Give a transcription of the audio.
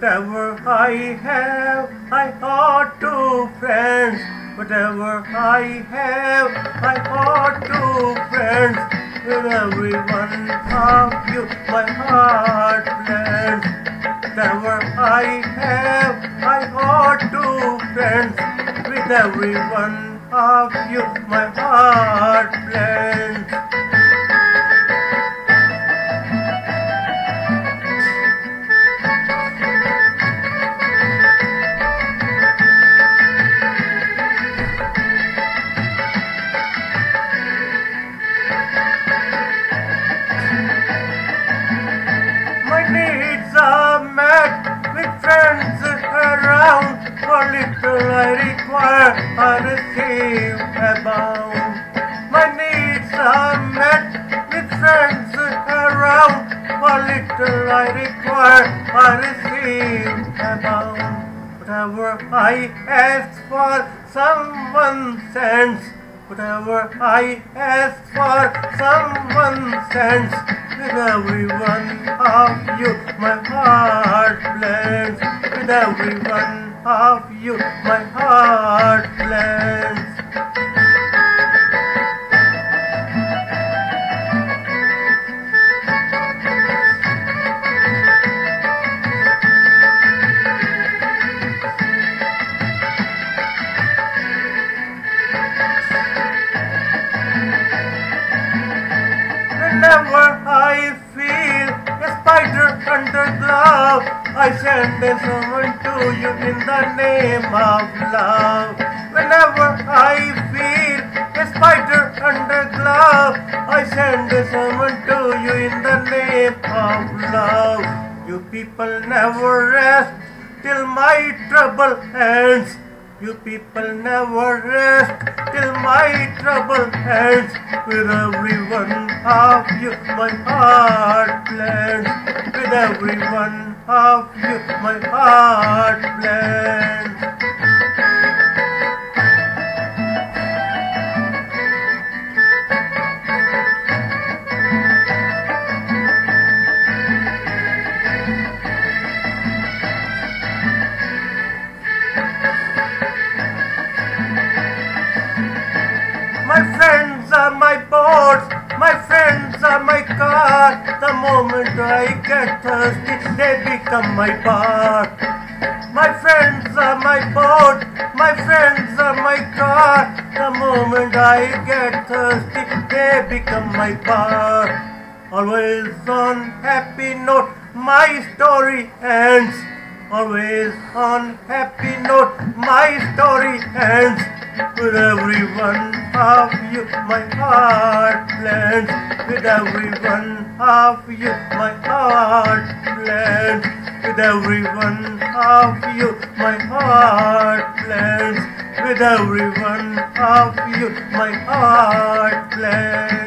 Whatever I have, I ought to friends. Whatever I have, I ought to friends. With every one of you, my heart blends. Whatever I have, I ought to friends. With every one of you, my heart blends. Needs are met with friends around. For little I require, I receive abound. My needs are met with friends around. For little I require, I receive abound. Whatever I ask for, someone sends. Whatever I ask for, someone sends. With every one of you, my heart blends. With every one of you, my heart blends. Whenever I feel a spider under glove, I send a summon to you in the name of love. Whenever I feel a spider under glove, I send a summon to you in the name of love. You people never rest till my trouble ends. You people never rest till my trouble ends. With every one of you, my heart blends. With every one of you, my heart blends. My friends are my boats, my friends are my car. The moment I get thirsty, they become my bar. My friends are my boat, my friends are my car. The moment I get thirsty, they become my bar. Always on happy note, my story ends. Always on happy note, my story ends. With every one of you, my heart blends. With every one of you, my heart blends. With every one of you, my heart blends. With every one of you, my heart blends.